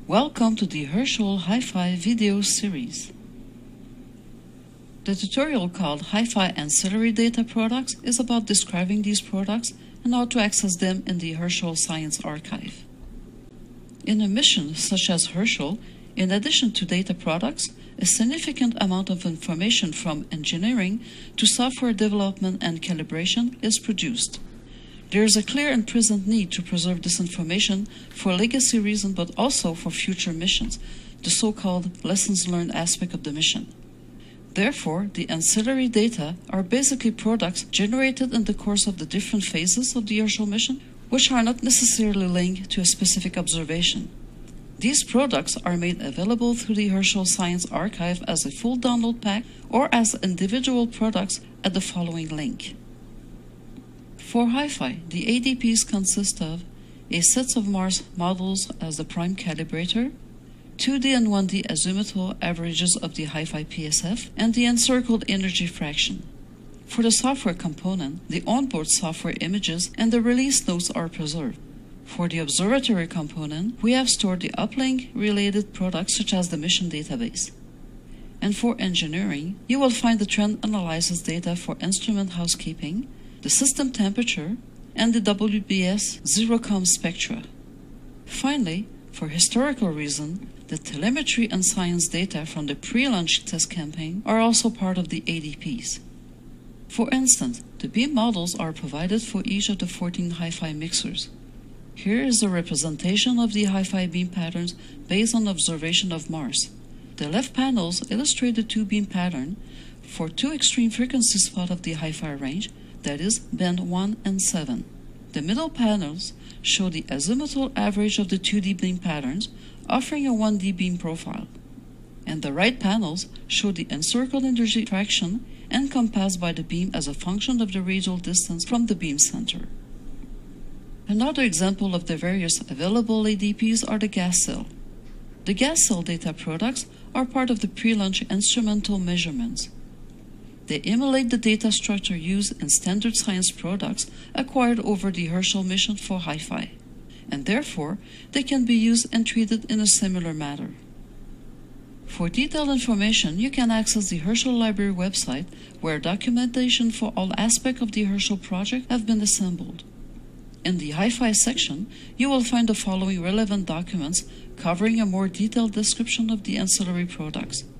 Welcome to the Herschel Hi-Fi video series. The tutorial called Hi-Fi Ancillary Data Products is about describing these products and how to access them in the Herschel Science Archive. In a mission such as Herschel, in addition to data products, a significant amount of information from engineering to software development and calibration is produced. There is a clear and present need to preserve this information for legacy reasons, but also for future missions, the so-called lessons learned aspect of the mission. Therefore, the ancillary data are basically products generated in the course of the different phases of the Herschel mission, which are not necessarily linked to a specific observation. These products are made available through the Herschel Science Archive as a full download pack or as individual products at the following link. For Hi-Fi, the ADPs consist of a set of Mars models as the prime calibrator, 2D and 1D azimuthal averages of the Hi-Fi PSF, and the encircled energy fraction. For the software component, the onboard software images and the release notes are preserved. For the observatory component, we have stored the uplink-related products such as the mission database. And for engineering, you will find the trend analysis data for instrument housekeeping, the system temperature, and the WBS ZeroCom spectra. Finally, for historical reasons, the telemetry and science data from the pre-launch test campaign are also part of the ADPs. For instance, the beam models are provided for each of the 14 Hi-Fi mixers. Here is a representation of the Hi-Fi beam patterns based on observation of Mars. The left panels illustrate the two beam pattern for two extreme frequency spots of the Hi-Fi range, that is, band 1 and 7. The middle panels show the azimuthal average of the 2D beam patterns, offering a 1D beam profile. And the right panels show the encircled energy fraction encompassed by the beam as a function of the radial distance from the beam center. Another example of the various available ADPs are the gas cell. The gas cell data products are part of the pre-launch instrumental measurements. They emulate the data structure used in standard science products acquired over the Herschel mission for Hi-Fi, and therefore they can be used and treated in a similar manner. For detailed information, you can access the Herschel Library website, where documentation for all aspects of the Herschel project have been assembled. In the Hi-Fi section, you will find the following relevant documents covering a more detailed description of the ancillary products.